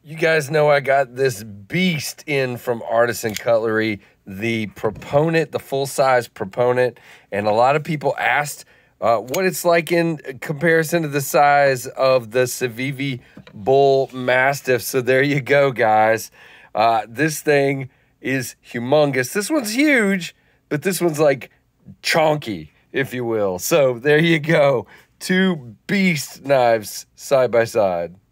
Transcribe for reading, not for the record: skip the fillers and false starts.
You guys know I got this beast in from Artisan Cutlery, the Proponent, the full-size Proponent, and a lot of people asked what it's like in comparison to the size of the Civivi bullmastiff. So there you go, guys. This thing is humongous. This one's huge, but this one's like chonky, if you will. So there you go. Two beast knives side by side.